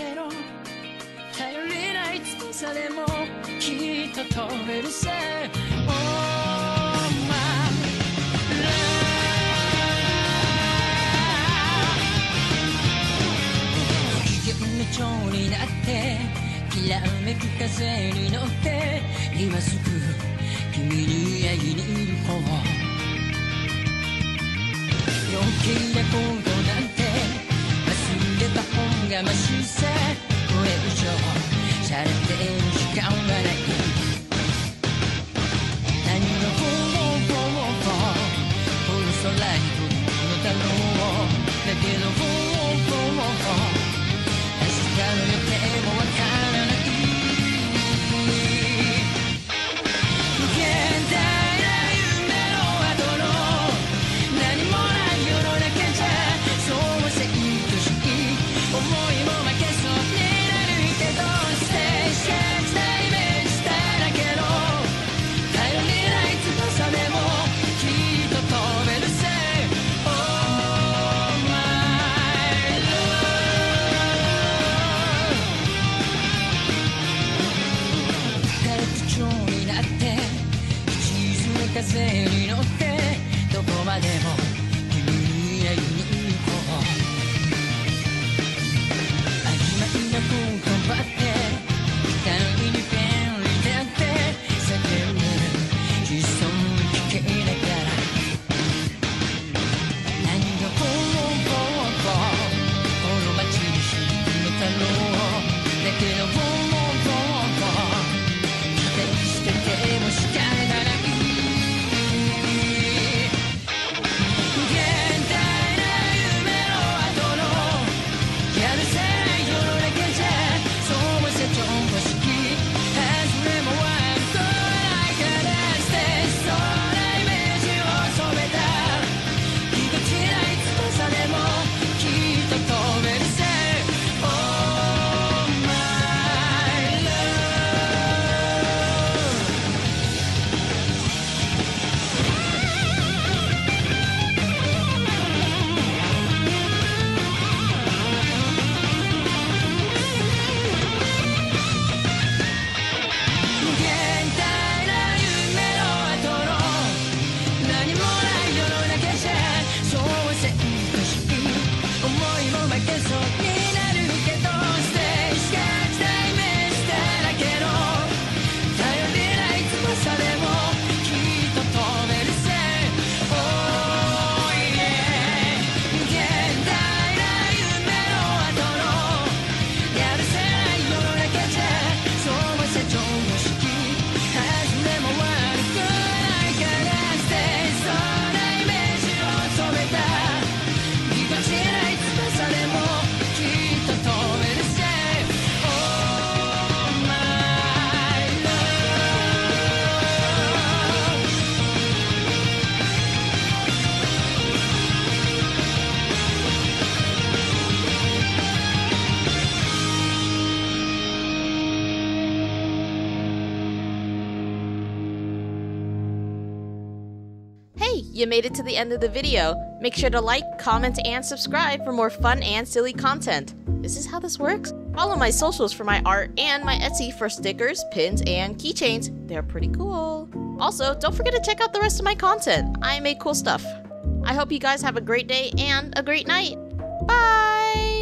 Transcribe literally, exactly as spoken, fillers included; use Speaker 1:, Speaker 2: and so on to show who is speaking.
Speaker 1: けど頼りない翼でもきっと飛べるさ Oh my love 危険な蝶になってきらめく風に乗って今すぐ君に会いに行こう余計なことなんて忘れた方がマシさこれ以上しゃれてる時間はない何がフォーフォーフォーこの空に飛ぶのだろうだけどフォーフォーフォー明日の予定もわからない現代な夢の後の何もない世の中じゃそうはせいとしい思いも負けそうになるけどステージが時代イメージだらけど頼りない翼でもきっと飛べるぜ Oh my love 誰と蝶になって沈む風に乗ってどこまでも君に会いに行こう曖昧な言葉って期待に便利だって叫んでる悲壮に聞けながら何がフォーフォーフォーこの街に響くのだろうだけどフォーフォーフォー期待してても仕方がない現代な夢の後のやるせない世の中じゃそうも成長もしき外れも悪くないからステージそうなイメージを染めたぎこちない翼でもきっと飛べるぜ Oh my love 現代な夢の後の何もない世の中じゃそうはせいとしい思いも負けそうになるけどステージが時代イメージだらけど頼りない翼でもきっと飛べるぜ Oh yeah 現代な夢の後のやるせない世の中じゃそうは成長もしき外れも悪くないからステージそうなイメージを染めたぎこちない翼でもきっと飛べるぜ Oh my love
Speaker 2: ！Hey, you made it to the end of the video. Make sure to like, comment, and subscribe for more fun and silly content. Is this how this works? Follow my socials for my art and my Etsy for stickers, pins, and keychains. They're pretty cool. Also, don't forget to check out the rest of my content. I make cool stuff. I hope you guys have a great day and a great night. Bye!